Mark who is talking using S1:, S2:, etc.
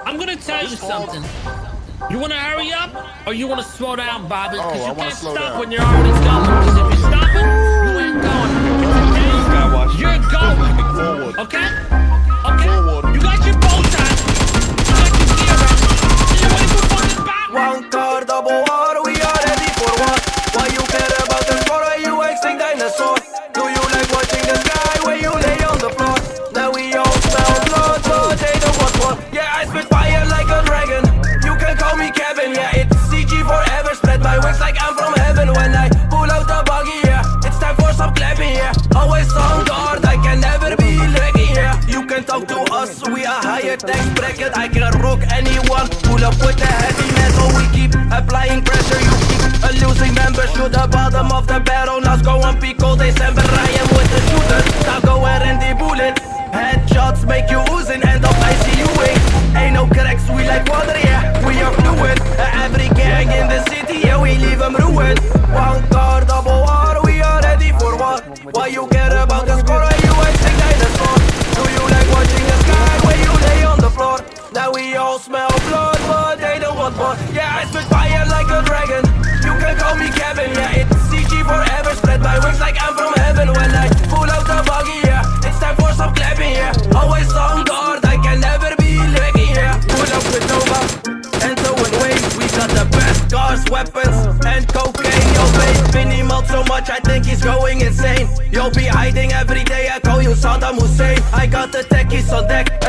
S1: I'm gonna tell you something. You wanna hurry up or you wanna slow down, Bobby? Because you can't stop when you're already going. Because if you're stopping, you ain't going. You're going. Okay? Okay? You got your bow tie. You got your gear on. You ready for fucking battle?
S2: One car, double R, we are ready for what? Why you care about the score? Are you extinct dinosaur? Do you like watching the sky when you lay on the floor? Now we all smell blood, but they don't want war. Yeah, I spit fire like a dragon. You can call me Kevin, yeah, it's CG forever. Spread my wings like I'm from heaven. When I pull out the buggy, yeah, it's time for some clapping, yeah. Always on guard, I can never be lagging, yeah. You can talk to us, we are higher tax bracket. I can rock anyone, pull up with the heavy metal. We keep applying pressure, you keep a losing member. Shoot the bottom of the barrel, now go on pico December. I am with the shooter, now go ahead and the bullet. Headshots make you oozing, end up ICU wing. Ain't no cracks, we like water, yeah, we are fluid. Every gang in the city, yeah, we leave them ruined. One car, double R, we are ready for what? Why you care about the score? Are you extinct dinosaur? Do you like watching the sky when you lay on the floor? Now we all smell blood, but they don't want more. Yeah, I spit fire like a dragon. You can call me Kevin, yeah, it's CG forever. Spread my wings like I'm from heaven. When I pull out the buggy, yeah, it's time for some clapping, yeah. Always on guard, I can never be lagging, yeah. Pull up with Nova and throwing waves. We got the best cars, weapons, and cocaine. Yo, babe, minimal so much, I think he's going insane. You'll be hiding every day, I call you Saddam Hussein. I got the techies on deck,